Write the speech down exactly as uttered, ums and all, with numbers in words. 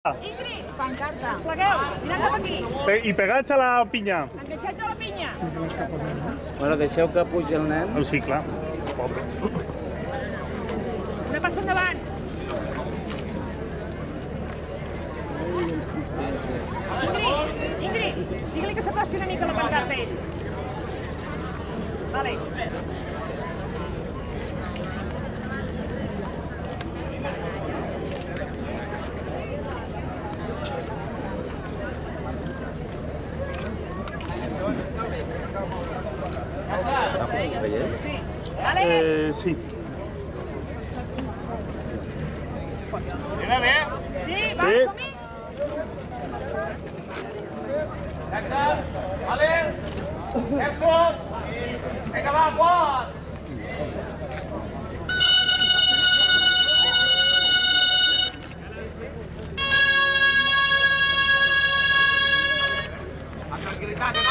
Ingrid, pancarta. Plegueu, mirant cap aquí. Pe I pegats a la pinya. Enganxats a la pinya. Bueno, deixeu que pugi el nen. Oh, sí, clar. Pobre. Una passa endavant. Ingrid, Ingrid, digue-li que s'acosti una mica a la pancarta ell. Vale. Sí. Vale. Eh, sí. Sí, va, Sí. som-hi. Vale? Jesús! Vinga, va, quart! Amb tranquil·litat, no?